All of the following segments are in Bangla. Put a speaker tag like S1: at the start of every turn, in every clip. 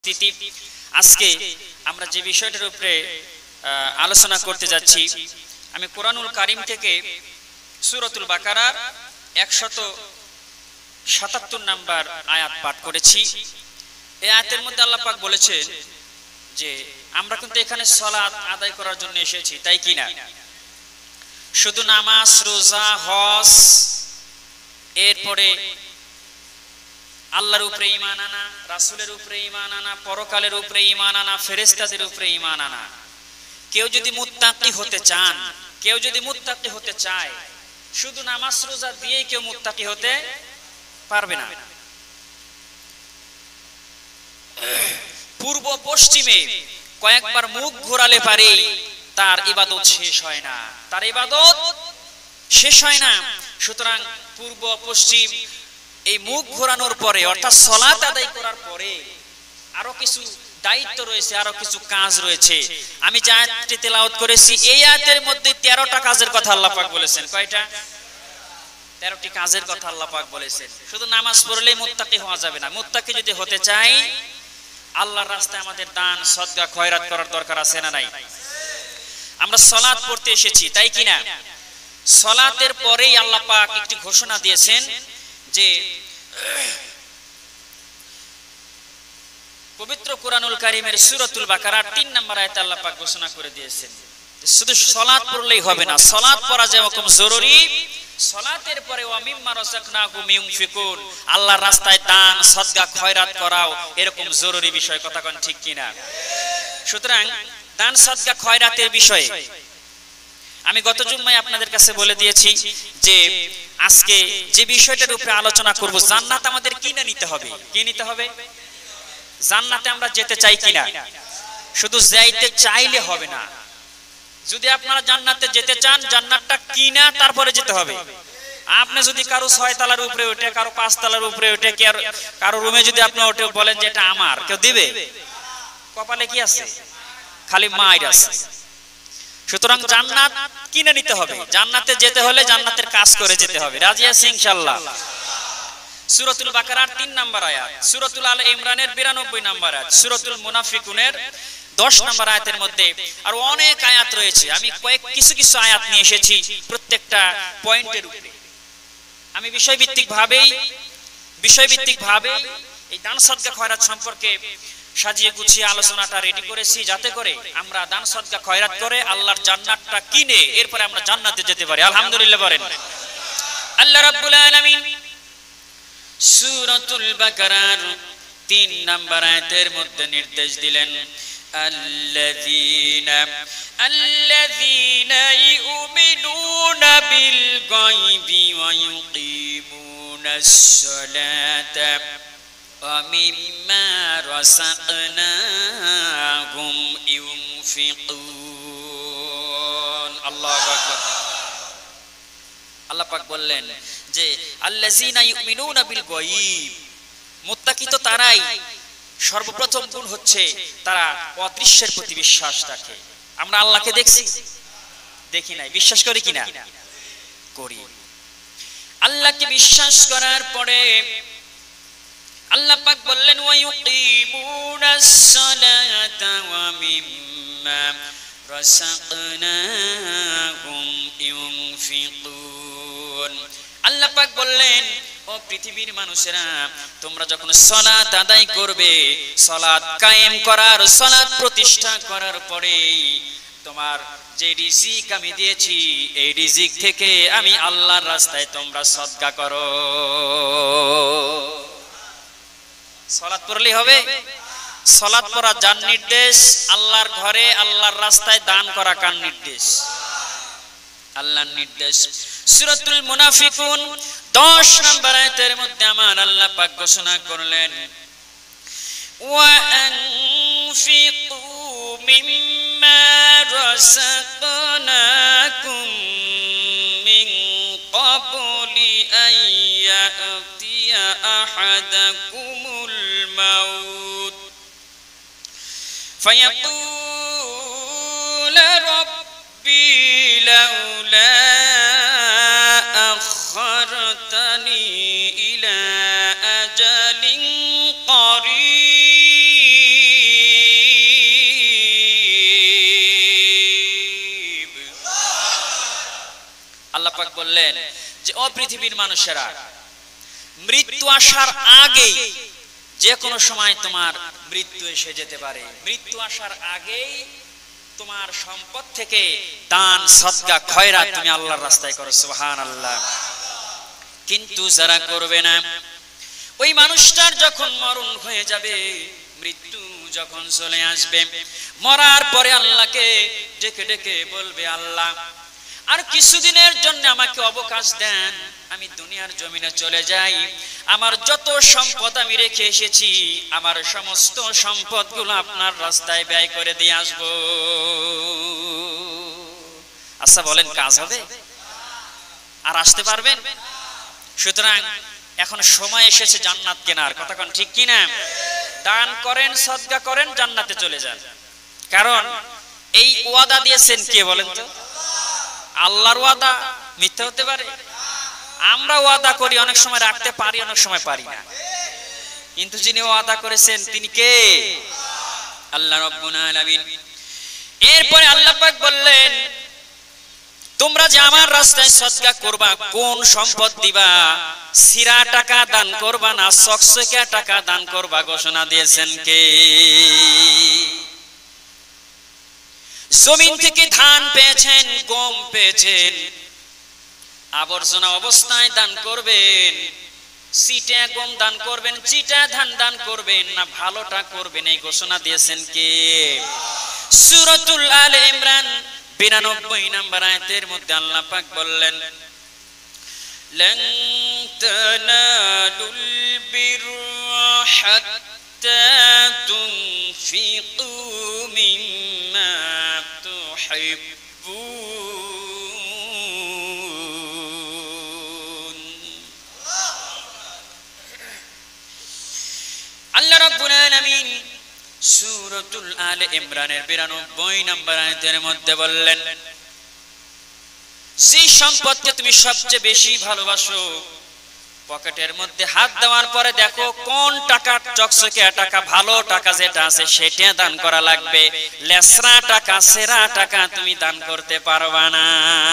S1: স্থিতি আজকে আমরা যে বিষয়টার উপরে আলোচনা করতে যাচ্ছি আমি কোরআনুল কারীম থেকে সূরাতুল বাকারার 177 নম্বর আয়াত পাঠ করেছি। এই আয়াতের মধ্যে আল্লাহ পাক বলেছেন যে আমরা কিন্তু এখানে সালাত আদায় করার জন্য এসেছি, তাই কি না? শুধু নামাজ, রোজা, হজ, এরপরে আল্লাহর উপরে ঈমান আনা, রাসূলের উপরে ঈমান আনা, পরকালের উপরে ঈমান আনা, ফেরেশতাদের উপরে ঈমান আনা। কেউ যদি মুত্তাকি হতে চান, কেউ যদি মুত্তাকি হতে চায়, শুধু নামাজ রোজা দিয়ে কেউ মুত্তাকি হতে পারবে না। পূর্ব পশ্চিমে কয়েকবার মুখ ঘোরালে পারে তার ইবাদত শেষ হয় না, তার ইবাদত শেষ হয় না। সুতরাং পূর্ব পশ্চিম এই মুখ ঘোরানোর পরে অর্থাৎ সালাত আদায় করার পরে আরো কিছু দায়িত্ব রয়েছে, আরো কিছু কাজ রয়েছে। আমি যে আয়াতটি তেলাওয়াত করেছি এই আয়াতের মধ্যে 13টা কাজের কথা আল্লাহ পাক বলেছেন। কয়টা? 13টি কাজের কথা আল্লাহ পাক বলেছেন। শুধু নামাজ পড়লেই মুত্তাকি হওয়া যাবে না। মুত্তাকি যদি হতে চাই আল্লাহর রাস্তায় আমাদের দান সদকা খয়রাত করার দরকার আছে না নাই? আমরা সালাত পড়তে এসেছি, তাই কি না? সালাতের পরেই আল্লাহ পাক একটি ঘোষণা দিয়েছেন যে পবিত্র কোরআনুল কারীমের সূরাতুল বাকারার 3 নম্বর আয়াতে আল্লাহ পাক ঘোষণা করে দিয়েছেন শুধু সালাত পড়লেই হবে না, সালাত পড়া যেরকম জরুরি, সালাতের পরে ওয়া মিম্মা রাযাকনাহুম ইউনফিকুন, আল্লাহর রাস্তায় দান সদকা খয়রাত করাও এরকম জরুরি বিষয়। কথা কোন ঠিক কি না? সুতরাং দান সদকা খয়রাতের বিষয়ে আমি গত জুম্মায় আপনাদের কাছে বলে দিয়েছি যে আজকে যে বিষয়টার উপরে আলোচনা করব, জান্নাত আমাদের কি না নিতে হবে? কি নিতে হবে? জান্নাতে আমরা যেতে চাই কিনা? শুধু যাইতে চাইলে হবে না। যদি আপনারা জান্নাতে যেতে চান, জান্নাতটা কিনা তারপরে যেতে হবে। আপনি যদি কারো 6 তলার উপরে ওঠে, কারো 5 তলার উপরে ওঠে, কারো রুমে যদি আপনি ওঠে বলেন যে এটা আমার, কেউ দিবে? কপালে কি আছে? খালি মাইর আছে। সুতরাং জান্নাত কিনে নিতে হবে। জান্নাতে যেতে হলে জান্নাতের কাজ করে যেতে হবে। রাজি আছি ইনশাআল্লাহ? সূরাতুল বাকারার 3 নম্বর আয়াত, সূরাতুল আলে ইমরানের 92 নম্বর আয়াত, সূরাতুল মুনাফিকুনের 10 নম্বর আয়াতের মধ্যে আরো অনেক আয়াত রয়েছে। আমি কিছু আয়াত নিয়ে এসেছি প্রত্যেকটা পয়েন্টের উপরে। আমি বিষয়ভিত্তিক ভাবে এই দান সদকা খয়রাত সম্পর্কে সাজিয়ে গুছিয়ে আলোচনাটা রেডি করেছি, যাতে করে আমরা দান সদকা খয়রাত করে আল্লাহর জান্নাতটা কিনে এরপরে আমরা জান্নাতে যেতে পারি। আলহামদুলিল্লাহ বলেন। আল্লাহ রাব্বুল আলামিন সূরাতুল বাকারার 3 নম্বর আয়াতের মধ্যে নির্দেশ দিলেন আল্লাযীনা ইউমিনুনা বিল গায়বি ওয়া ইউকিমুনাস সালাতা ওয়া মিম্মা রাযাকনাহুম ইউনফিকুন। আল্লাহু আকবার। আল্লাহ পাক বললেন যে আল্লাযীনা ইউমিনুনা বিল গায়ব, মুত্তাকি তো তারাই, সর্বপ্রথম গুণ হচ্ছে তারা অদৃশ্যের প্রতি বিশ্বাস রাখে। আমরা আল্লাহকে দেখছি? দেখি নাই। বিশ্বাস করি কিনা? করি। আল্লাহকে বিশ্বাস করার পরে আল্লাহ পাক বললেন ওয়া ইউকিমুনাস সালাতা ওয়া মিম্মা রাযাকনাহুম ইউনফিকুন। আল্লাহ পাক বললেন ও পৃথিবীর মানুষেরা, তোমরা যখন সালাত আদায় করবে, সালাত কায়েম করার, সালাত প্রতিষ্ঠা করার পরে তোমার যে রিজিক আমি দিয়েছি এই রিজিক থেকে আমি আল্লাহর রাস্তায় তোমরা সদকা করো। সালাত পড়লেই হবে? সালাত পড়া যার নির্দেশ, আল্লাহর ঘরে আল্লাহর রাস্তায় দান করা কার নির্দেশ? আল্লাহর নির্দেশ। সূরাতুল মুনাফিকুন 10 নম্বর আয়াতের মধ্যে আমার আল্লাহ পাক ঘোষণা করলেন ওয়া আনফিকু মিম্মা রাযাকনাকুম মিন ক্বাবলি আন ইয়াতিয়া আহাদাকুমুল মাউত ফায়াকুল রাব্বি লাউলা أخرتني إلى أجل قريب পাক বললেন যে ও পৃথিবীর মানুষেরা, মৃত্যু আসার আগেই যে কোনো সময় তোমার মৃত্যু এসে যেতে পারে। মৃত্যু আসার আগেই তোমার সম্পদ থেকে দান সদকা খয়রাত তুমি আল্লাহর রাস্তায় করো, সুবহানাল্লাহ। কিন্তু যারা করবে না, ওই মানুষটার যখন মরণ হয়ে যাবে, মৃত্যু যখন চলে আসবে, মরার পরে আল্লাহকে ডেকে ডেকে বলবে, আল্লাহ আর কিছুদিনের জন্য আমাকে অবকাশ দেন, আমি দুনিয়ার জমিনে চলে যাই, আমার যত সম্পদ আমি রেখে এসেছি আমার সমস্ত সম্পদগুলো আপনার রাস্তায় ব্যয় করে দিয়ে আসবো। আচ্ছা বলেন, কাজ হবে? আর আসতে পারবেন? সুতরাং এখন সময় এসেছে জান্নাত কেনার, কথা কোন ঠিক কিনা? দান করেন, সদকা করেন, জান্নাতে চলে যান। কারণ এই ওয়াদা দিয়েছেন কে বলেন তো? আল্লাহর ওয়াদা মিথ্যা হতে পারে? আমরা ওয়াদা করি, অনেক সময় রাখতে পারি, অনেক সময় পারি না, কিন্তু যিনি ওয়াদা করেছেন তিনি কে? আল্লাহ রাব্বুল আলামিন। এরপরে আল্লাহ পাক বললেন, তোমরা যে আমার রাস্তায় সদকা করবা, কোন সম্পদ দিবা? সিরা টাকা দান করবা না চকচকে টাকা দান করবা? ঘোষণা দিয়েছেন কে? জমিন থেকে ধান পেয়েছেন, গম পেয়েছেন, আবর্জনা অবস্থায় দান করবেন, চিটা গম দান করবেন, চিটা ধান দান করবেন না ভালোটা করবেন? এই ঘোষণা দিয়েছেন কে? সূরাতুল আলে ইমরান 92 নম্বর আয়াতের মধ্যে আল্লাহ পাক বললেন, لن تنالوا البر حتى تنفقوا مما تحبون। আল্লাহ রাব্বুল আলামিন সূরাতুল আলে ইমরানের 92 নম্বর আয়াতের মধ্যে বললেন, যে সম্পদকে তুমি সবচেয়ে বেশি ভালোবাসো, পকেটের মধ্যে হাত দেওয়ার পরে দেখো কোন টাকা চকচকে টাকা, ভালো টাকা যেটা আছে সেটা দান করা লাগবে, লেসরা টাকা সেরা টাকা তুমি দান করতে পারবা না।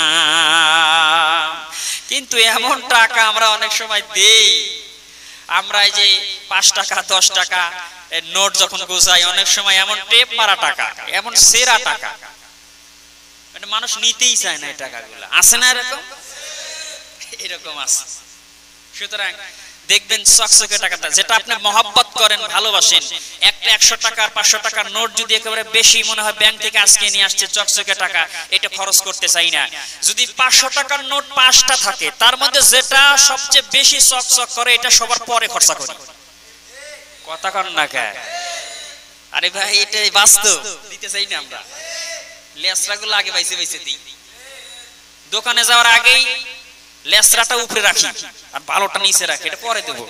S1: কিন্তু এমন টাকা আমরা অনেক সময় দেই, আমরা এই যে 5 টাকা 10 টাকা নোট যখন গোছাই, অনেক সময় এমন টেপ মারা টাকা, এমন সেরা টাকা, মানে মানুষ নিতেই চায় না এই টাকাগুলো। আছে না এরকম? এরকম আছে। সুতরাং দেখবেন চকচকে টাকাটা যেটা আপনি মহব্বত করেন, ভালোবাসেন, একটা 100 টাকা 500 টাকার নোট যদি একেবারে বেশি মনে হয়, ব্যাংক থেকে আজকে নিয়ে আসছে চকচকে টাকা, এটা খরচ করতে চাই না। যদি 500 টাকার নোট 5টা থাকে, তার মধ্যে যেটা সবচেয়ে বেশি চকচক করে এটা সবার পরে খরচা করি। কথা কন না কে? আরে ভাই এটা বাস্তব, দিতে চাই না আমরা। লেসরাগুলো আগে বাইসে বাইসে দিই, দোকানে যাওয়ার আগেই লেসরাটা উপরে রাখি আর ভালোটা নিচে রাখি, এটা পরে দেব।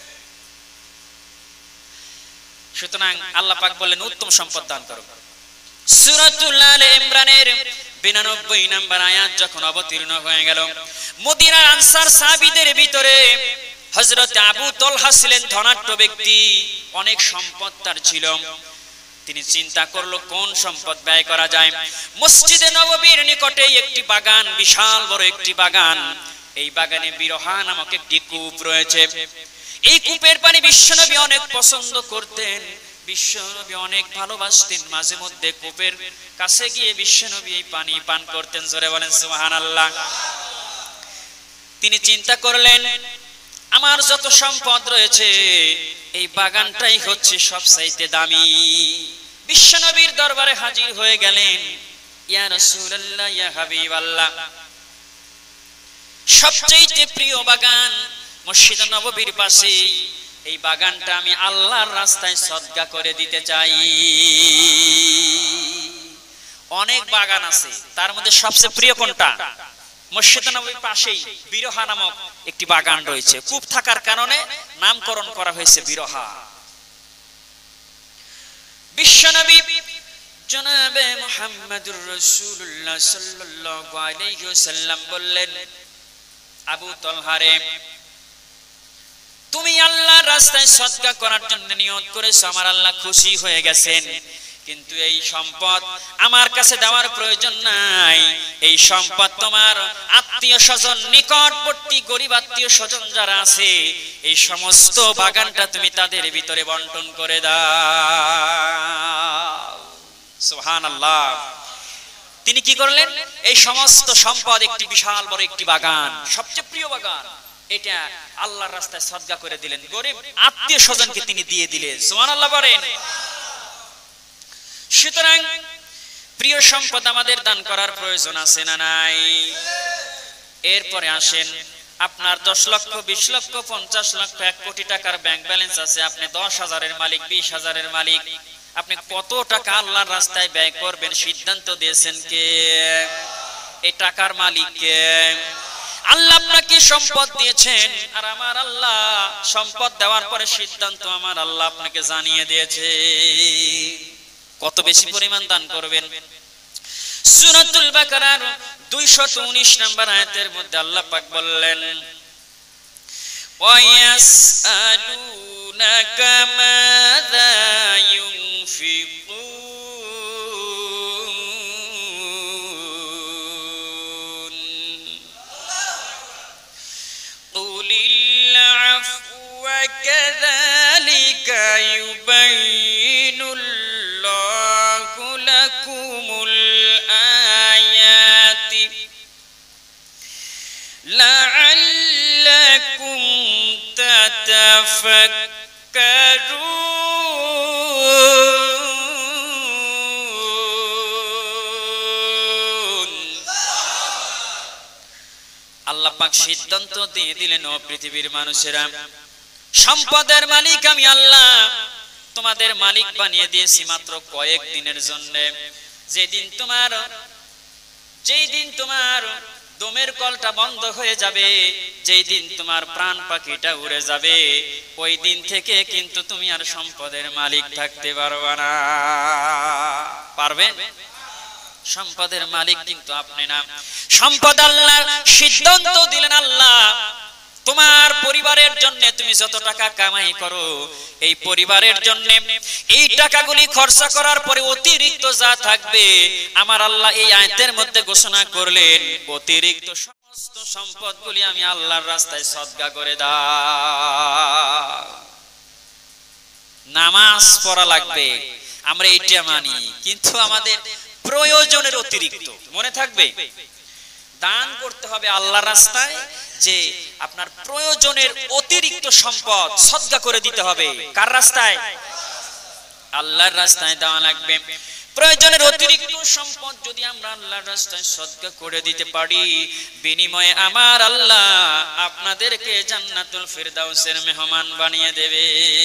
S1: সুতরাং আল্লাহ পাক বললেন উত্তম সম্পদ দান করো। সূরাতুল আলে ইমরানের 92 নম্বর আয়াত যখন অবতীর্ণ হয়ে গেল, মদিনার আনসার সাহাবীদের ভিতরে হযরত আবু তালহা ছিলেন ধনাঢ্য ব্যক্তি, অনেক সম্পদ তার ছিল। তিনি চিন্তা করলো কোন সম্পদ ব্যয় করা যায়। মসজিদে নববীর নিকটে একটি বাগান, বিশাল বড় একটি বাগান, এই বাগানে বিরহা নামক একটি কূপ রয়েছে। এই কূপের পানি বিশ্বনবী অনেক পছন্দ করতেন, বিশ্বনবী অনেক ভালোবাসতেন। মাঝে মধ্যে কূপের কাছে গিয়ে বিশ্বনবী এই পানি পান করতেন। জোরে বলেন সুবহানাল্লাহ। তিনি চিন্তা করলেন, আমার যত সম্পদ রয়েছে এই বাগানটাই হচ্ছে সবচাইতে দামি। বিশ্বনবীর দরবারে হাজির হয়ে গেলেন, ইয়া রাসূলুল্লাহ, ইয়া হাবিবাল্লাহ, সবচাইতে প্রিয় বাগান মসজিদ নববীর পাশে, এই বাগানটা আমি আল্লাহর রাস্তায় সদকা করে দিতে চাই। অনেক বাগান আছে, তার মধ্যে সবচেয়ে প্রিয় কোনটা? মসজিদ নববীর পাশেই বিরহা নামক একটি বাগান রয়েছে। কূপ থাকার কারণে নামকরণ করা হয়েছে বিরহা। বিশ্বনবী জনাবে মুহাম্মদুর রাসূলুল্লাহ সাল্লাল্লাহু আলাইহি ওয়াসাল্লাম বললেন, আবু তালহা রে, তুমি আল্লাহর রাস্তায় সদকা করার জন্য নিয়ত করেছো, আমার আল্লাহ খুশি হয়ে গেছেন। কিন্তু এই সম্পদ আমার কাছে দেওয়ার প্রয়োজন নাই। এই সম্পদ তোমার আত্মীয় স্বজন, নিকটবর্তী গরিব আত্মীয় স্বজন যারা আছে, এই সমস্ত বাগানটা তুমি তাদের ভিতরে বন্টন করে দাও। সুবহানাল্লাহ। তিনি কি করলেন? এই সমস্ত সম্পদ একটি বিশাল বড় একটি বাগান, সবচেয়ে প্রিয় বাগান, এটা আল্লাহর রাস্তায় সদকা করে দিলেন। গরিব আত্মীয় স্বজনকে তিনি দিয়ে দিলেন। সুবহানাল্লাহ বলেন। সুতরাং প্রিয় সম্পদ আমাদের দান করার প্রয়োজন আছে না নাই? এরপরে আসেন, আপনার 10 লক্ষ, 20 লক্ষ, 50 লক্ষ, 1 কোটি টাকার ব্যাংক ব্যালেন্স আছে, আপনি 10,000-এর মালিক, 20,000-এর মালিক, আপনি কত টাকা আল্লাহর রাস্তায় ব্যয় করবেন সিদ্ধান্ত দিয়েছেন কে? এই টাকার মালিক কে? আল্লাহ আপনাকে সম্পদ দিয়েছেন, আর আমার আল্লাহ সম্পদ দেওয়ার পরে সিদ্ধান্ত আমার আল্লাহ আপনাকে জানিয়ে দিয়েছে কত বেশি পরিমাণ দান করবেন। সূরাতুল বাকারার 219 নম্বর আয়াতের মধ্যে আল্লাহ পাক বললেন, ওয়ায়াসআলুনাকা মাযা ইউনফিকুন কুলিল আফওয়া কাযালিকা ইউবাইয়িনুল্লাহু লাকুমুল আয়াতি লাআল্লাকুম তাতাফাক্কারুন। আল্লাহ পাক সিদ্ধান্ত দিয়ে দিলেন, ও পৃথিবীর মানুষেরা, সম্পদের মালিক আমি আল্লাহ, তোমাদের মালিক বানিয়ে দিয়েছি মাত্র কয়েক দিনের জন্য। যেই দিন তোমার দমের কলটা বন্ধ হয়ে যাবে, যেই দিন তোমার প্রাণ পাখিটা উড়ে যাবে, ওই দিন থেকে কিন্তু তুমি আর সম্পদের মালিক থাকতে পারবে না। পারবেন? সম্পদের মালিক কিন্তু আপনি না। সম্পদ আল্লাহর সিদ্ধান্ত দিলেন আল্লাহ, তোমার পরিবারের জন্য তুমি যত টাকা কামাই করো, এই পরিবারের জন্য এই টাকাগুলি খরচা করার পরে অতিরিক্ত যা থাকবে, আমার আল্লাহ এই আয়াতের মধ্যে ঘোষণা করলেন, অতিরিক্ত সমস্ত সম্পদগুলি আমি আল্লাহর রাস্তায় সদকা করে দাও। নামাজ পড়া লাগবে, আমরা এইটা মানি, কিন্তু আমাদের প্রয়োজনের অতিরিক্ত মনে থাকবে দান করতে হবে আল্লাহর রাস্তায়, যে আপনার প্রয়োজনের অতিরিক্ত সম্পদ সদকা করে দিতে হবে। কার রাস্তায়? আল্লাহর রাস্তায় দেওয়া লাগবে। প্রয়োজনের অতিরিক্ত সম্পদ যদি আমরা আল্লাহর রাস্তায় সদকা করে দিতে পারি, বিনিময়ে আমার আল্লাহ আপনাদেরকে জান্নাতুল ফিরদাউসের মেহমান বানিয়ে দেবে।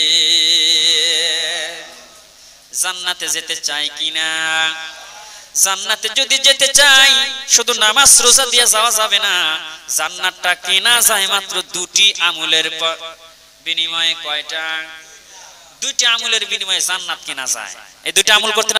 S1: জান্নাতে যেতে চাই কিনা? জান্নাতে যদি যেতে চাই, শুধু নামাজ রোজা দিয়ে যাওয়া যাবে না। জান্নাতটা কেনা যায় মাত্র 2টি আমলের বিনিময়ে। কয়টা? 2টি আমলের বিনিময়ে জান্নাত কেনা যায়। এই 2টি আমল করতে